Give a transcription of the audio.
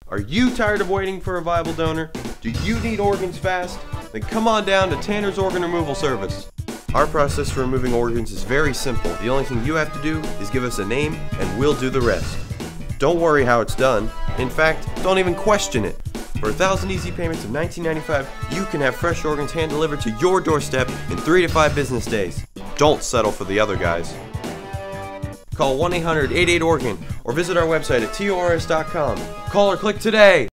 Are you tired of waiting for a viable donor? Do you need organs fast? Then come on down to Tanner's Organ Removal Service. Our process for removing organs is very simple. The only thing you have to do is give us a name and we'll do the rest. Don't worry how it's done. In fact, don't even question it. For 1,000 easy payments of $19.95, you can have fresh organs hand-delivered to your doorstep in 3 to 5 business days. Don't settle for the other guys. Call 1-800-88-ORGAN or visit our website at tors.com. Call or click today!